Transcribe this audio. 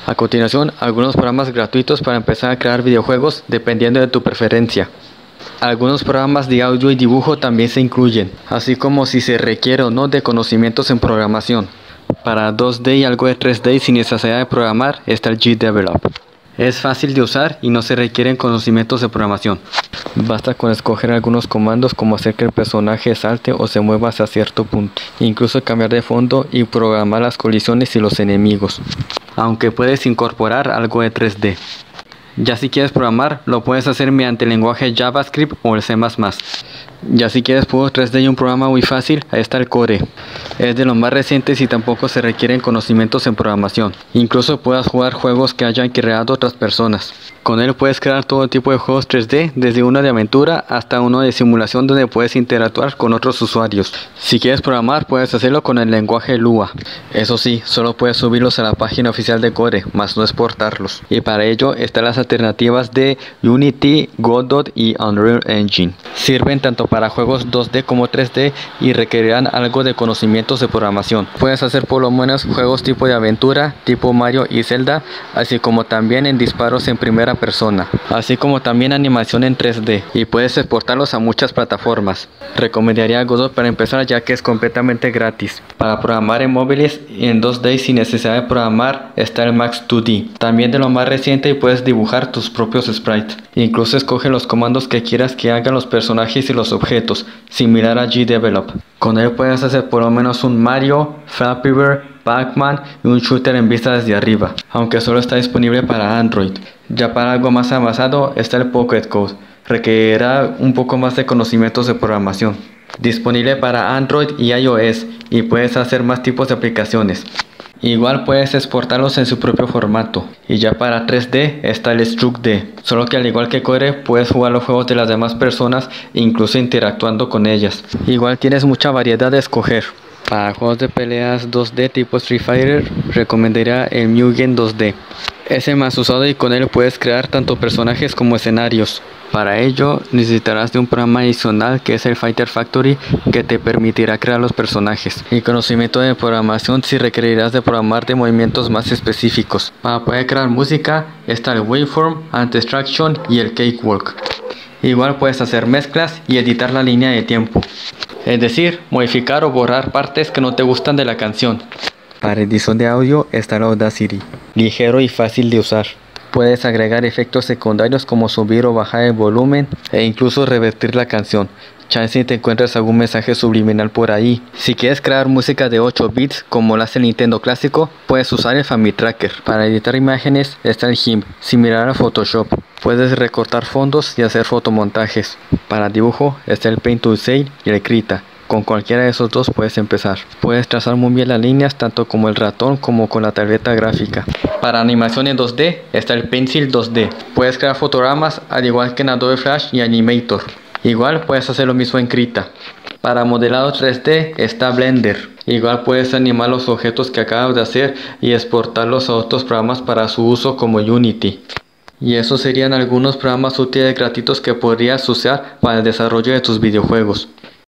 A continuación, algunos programas gratuitos para empezar a crear videojuegos dependiendo de tu preferencia. Algunos programas de audio y dibujo también se incluyen, así como si se requiere o no de conocimientos en programación. Para 2D y algo de 3D sin necesidad de programar está el GDevelop. Es fácil de usar y no se requieren conocimientos de programación. Basta con escoger algunos comandos como hacer que el personaje salte o se mueva hacia cierto punto. Incluso cambiar de fondo y programar las colisiones y los enemigos. Aunque puedes incorporar algo de 3D. Ya si quieres programar, lo puedes hacer mediante el lenguaje JavaScript o el C++. Ya si quieres juegos 3D y un programa muy fácil, ahí está el Core. Es de los más recientes y tampoco se requieren conocimientos en programación. Incluso puedes jugar juegos que hayan creado otras personas. Con él puedes crear todo tipo de juegos 3D, desde uno de aventura hasta uno de simulación donde puedes interactuar con otros usuarios. Si quieres programar, puedes hacerlo con el lenguaje Lua. Eso sí, solo puedes subirlos a la página oficial de Core, más no exportarlos. Y para ello están las alternativas de Unity, Godot y Unreal Engine. Sirven tanto para juegos 2D como 3D y requerirán algo de conocimientos de programación. Puedes hacer por lo menos juegos tipo de aventura, tipo Mario y Zelda, así como también en disparos en primera persona, así como también animación en 3D, y puedes exportarlos a muchas plataformas. Recomendaría Godot para empezar, ya que es completamente gratis. Para programar en móviles y en 2D sin necesidad de programar está el Max 2D, también de lo más reciente, y puedes dibujar tus propios sprites. Incluso escoge los comandos que quieras que hagan los personajes y los objetos, similar a GDevelop. Con él puedes hacer por lo menos un Mario, Flappy Bird, Pac-Man y un shooter en vista desde arriba, aunque solo está disponible para Android. Ya para algo más avanzado está el Pocket Code, requerirá un poco más de conocimientos de programación. Disponible para Android y iOS, y puedes hacer más tipos de aplicaciones. Igual puedes exportarlos en su propio formato. Y ya para 3D está el StructD, solo que al igual que Core puedes jugar los juegos de las demás personas, incluso interactuando con ellas. Igual tienes mucha variedad de escoger. Para juegos de peleas 2D tipo Street Fighter, recomendaría el Mugen 2D. Es el más usado y con él puedes crear tanto personajes como escenarios. Para ello necesitarás de un programa adicional que es el Fighter Factory, que te permitirá crear los personajes. Y conocimiento de programación si requerirás de programar de movimientos más específicos. Para poder crear música está el Waveform, Anti-Extraction y el Cakewalk. Igual puedes hacer mezclas y editar la línea de tiempo. Es decir, modificar o borrar partes que no te gustan de la canción. Para edición de audio está el Audacity, ligero y fácil de usar. Puedes agregar efectos secundarios como subir o bajar el volumen e incluso revertir la canción. Chance te encuentres algún mensaje subliminal por ahí. Si quieres crear música de 8 bits como lo hace el Nintendo clásico, puedes usar el FamiTracker. Para editar imágenes está el GIMP, similar a Photoshop. Puedes recortar fondos y hacer fotomontajes. Para dibujo está el Paint Tool y el Krita. Con cualquiera de esos dos puedes empezar. Puedes trazar muy bien las líneas tanto como el ratón como con la tableta gráfica. Para animación en 2D está el Pencil 2D. Puedes crear fotogramas al igual que en Adobe Flash y Animator. Igual puedes hacer lo mismo en Krita. Para modelado 3D está Blender. Igual puedes animar los objetos que acabas de hacer y exportarlos a otros programas para su uso como Unity. Y esos serían algunos programas útiles gratuitos que podrías usar para el desarrollo de tus videojuegos.